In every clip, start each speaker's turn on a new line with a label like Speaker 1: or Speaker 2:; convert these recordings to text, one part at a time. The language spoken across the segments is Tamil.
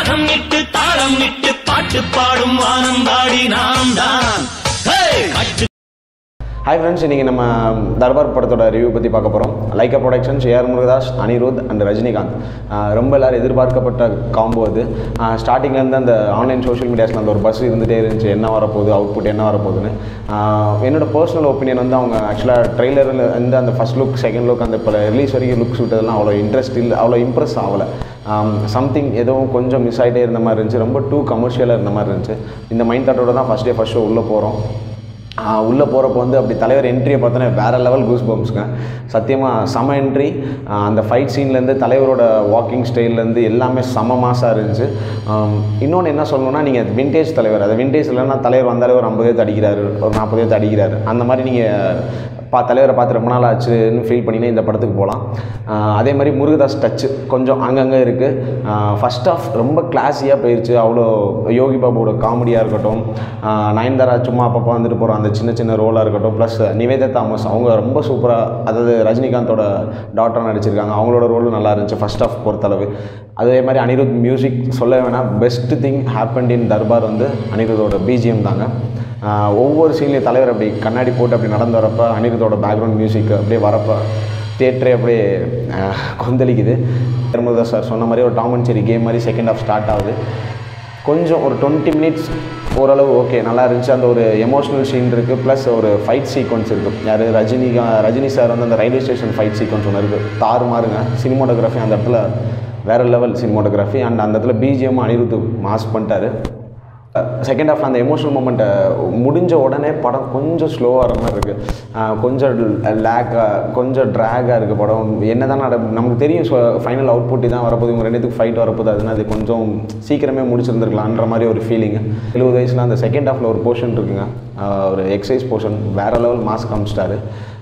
Speaker 1: ராகம் இட்டு தாளம் இட்டு பாட்டு பாடும் வானம்பாடி நாம் தான்.
Speaker 2: ஹாய் ஃப்ரெண்ட்ஸ், இன்றைக்கி நம்ம தர்பார் படத்தோட ரிவ்யூ பற்றி பார்க்க போகிறோம். Lyca productions, A.R.Murugadoss, Anirudh and Rajinikanth. ரொம்ப எல்லோரும் எதிர்பார்க்கப்பட்ட காம்போ அது. ஸ்டார்டிங்லேருந்து அந்த ஆன்லைன் சோஷியல் மீடியாஸில் அந்த ஒரு பஸ் இருந்துகிட்டே இருந்துச்சு, என்ன வரப்போகுது, அவுட்புட் என்ன வரப்போகுதுன்னு. என்னோடய பர்சனல் ஒப்பீனியன் வந்து அவங்க ஆக்சுவலாக ட்ரெய்லரில் வந்து அந்த ஃபஸ்ட் லுக், செகண்ட் லுக், அந்த இப்போ ரிலீஸ் வரைக்கும் லுக்ஸ் விட்டதெல்லாம் அவ்வளோ இன்ட்ரெஸ்ட் இல்லை, அவ்வளோ இம்ப்ரெஸ் ஆகலை. சம்திங் எதுவும் கொஞ்சம் மிஸ் ஆகிட்டே இருந்த மாதிரி இருந்துச்சு, ரொம்ப டூ கமர்ஷியலாக இருந்த மாதிரி இருந்துச்சு. இந்த மைண்ட் தாட்டோட தான் ஃபஸ்ட் ஷோ உள்ளே போகிறோம். உள்ளே போகிறப்போ வந்து அப்படி தலைவர் என்ட்ரியை பார்த்தோன்னா வேறு லெவல் கூஸ் பம்ப்ஸுங்க. சத்தியமாக செம என்ட்ரி. அந்த ஃபைட் சீன்லேருந்து தலைவரோட வாக்கிங் ஸ்டைல்லேருந்து எல்லாமே செம மாசாக இருந்துச்சு. இன்னொன்று என்ன சொல்லணும்னா, நீங்கள் விண்டேஜ் தலைவர், அது விண்டேஜ் இல்லைன்னா தலைவர் வந்தாலே ஒரு 50 அடிக்கிறாரு, ஒரு 40 அடிக்கிறாரு, அந்த மாதிரி நீங்கள் தலைவரை பார்த்து ரொம்ப நாள் ஆச்சுன்னு ஃபீல் பண்ணினா இந்த படத்துக்கு போகலாம். அதே மாதிரி முருகதாஸ் டச்சு கொஞ்சம் அங்கங்கே இருக்குது. ஃபஸ்ட் ஆஃப் ரொம்ப கிளாஸியாக போயிடுச்சு. அவ்வளோ யோகி பாபுவோட காமெடியாக இருக்கட்டும், நயன்தாரா சும்மா அப்பப்போ வந்துட்டு போகிறோம் அந்த சின்ன சின்ன ரோலாக இருக்கட்டும், ப்ளஸ் நிவேதா தாமஸ் அவங்க ரொம்ப சூப்பராக, அதாவது ரஜினிகாந்தோட டாக்டராக நடிச்சிருக்காங்க, அவங்களோட ரோலும் நல்லா இருந்துச்சு ஃபஸ்ட் ஆஃப் பொறுத்தளவு. அதே மாதிரி அனிருத் மியூசிக் சொல்ல வேணாம், best thing happened in Darbar வந்து அனிருத்தோட பிஜிஎம் தாங்க. ஒவ்வொரு சீன்லேயும் தலைவர் அப்படி கண்ணாடி போட்டு அப்படி நடந்து வரப்போ அனிருத்தோட பேக்ரவுண்ட் மியூசிக் அப்படியே வரப்போ தியேட்டரே அப்படியே கொந்தளிக்குது. A.R.Murugadoss சார் சொன்ன மாதிரி ஒரு டாம் அண்ட் ஜெர்ரி கேம் மாதிரி செகண்ட் ஆஃப் ஸ்டார்ட் ஆகுது. கொஞ்சம் ஒரு 20 மினிட்ஸ் ஓரளவு ஓகே நல்லா இருந்துச்சு. அந்த ஒரு எமோஷ்னல் சீன் இருக்குது, ப்ளஸ் ஒரு ஃபைட் சீக்வன்ஸ் இருக்குது. யார் ரஜினி சார் வந்து அந்த ரயில்வே ஸ்டேஷன் ஃபைட் சீக்வன்ஸ் ஒன்று இருக்குது, தாறுமாறுங்க. சினிமோட்டோகிராஃபி அந்த இடத்துல வேறு லெவல் சினிமோட்டோகிராஃபி. அண்ட் அந்த இடத்துல பிஜிஎம் அனிருத் மாஸ் பண்ணிட்டாரு. செகண்ட் ஹாஃப் அந்த எமோஷனல் மூமெண்ட்டை முடிஞ்ச உடனே படம் கொஞ்சம் ஸ்லோவாக வர மாதிரி இருக்குது. கொஞ்சம் கொஞ்சம் ட்ராகாக இருக்குது படம். என்ன தான் நமக்கு தெரியும் ஃபைனல் அவுட்புட் தான் வரப்போது, இவங்க ரெண்டுத்துக்கு ஃபைட் வரப்போது, அதுனா அது கொஞ்சம் சீக்கிரமே முடிச்சிருந்துருக்கலான்ற மாதிரி ஒரு ஃபீலிங்கு. 70 வயசில் அந்த செகண்ட் ஹாஃபில் ஒரு போர்ஷன் இருக்குங்க, ஒரு எக்ஸசைஸ் போர்ஷன், வேறு லெவல் மாஸ் காமிச்சிட்டாரு.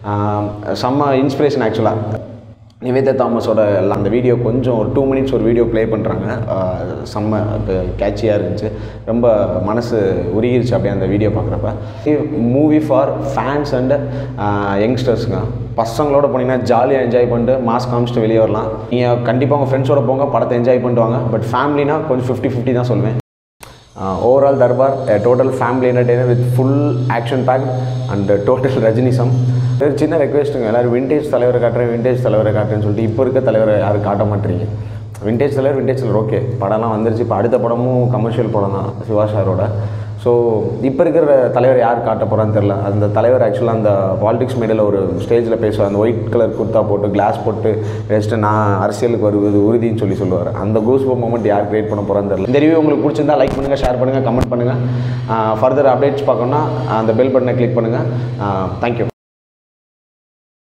Speaker 2: செம்ம இன்ஸ்பிரேஷன் ஆக்சுவலாக. நிவேதா தாமஸோட அந்த வீடியோ கொஞ்சம் ஒரு 2 மினிட்ஸ் ஒரு வீடியோ ப்ளே பண்ணுறாங்க, செம்ம கேட்சியாக இருந்துச்சு. ரொம்ப மனசு உருகிருச்சு அப்படியே அந்த வீடியோ பார்க்குறப்ப. மூவி ஃபார் ஃபேன்ஸ் அண்ட் யங்ஸ்டர்ஸுங்க. பசங்களோட போனீங்கன்னா ஜாலியாக என்ஜாய் பண்ணிட்டு மாஸ் காமிச்சிட்டு வெளியே வரலாம். நீங்கள் கண்டிப்பாக உங்கள் ஃப்ரெண்ட்ஸோட போங்க, படத்தை என்ஜாய் பண்ணிட்டு வாங்க. பட் ஃபேமிலினா கொஞ்சம் 50-50 தான் சொல்லுவேன். Overall Darbar total family entertainer with full action pack and total ரஜினிசம். ஒரு சின்ன ரெக்வெஸ்ட்டுங்க, எல்லோரும் விண்டேஜ் தலைவரை காட்டுறேன்னு சொல்லிட்டு இப்போ இருக்க தலைவரை யாரும் காட்ட மாட்டேறீங்க. விண்டேஜ் தலைவர் ஓகே, படம்லாம் வந்துருச்சு. இப்போ அடுத்த படமும் கமர்ஷியல் படம் தான் சிவா சாரோட. ஸோ இப்போ இருக்கிற தலைவர் யார் காட்ட போகிறான்னு தெரில. அந்த தலைவர் ஆக்சுவலாக அந்த பாலிடிக்ஸ் மீடியாவில் ஒரு ஸ்டேஜில் பேசுவார், அந்த ஒயிட் கலர் குர்த்தா போட்டு கிளாஸ் போட்டு வச்சுட்டு நான் அரசியலுக்கு வருவது உறுதின்னு சொல்லுவார். அந்த கூஸ்பம்ப் மூமெண்ட் யார் கிரியேட் பண்ண போகிறான்னு தெரில. இந்த ரிவ்யூ உங்களுக்கு பிடிச்சிருந்தா லைக் பண்ணுங்கள், ஷேர் பண்ணுங்கள், கமெண்ட் பண்ணுங்கள். ஃபர்தர் அப்டேட்ஸ் பார்க்கணுன்னா அந்த பெல் பட்டனை கிளிக் பண்ணுங்கள். தேங்க்யூ.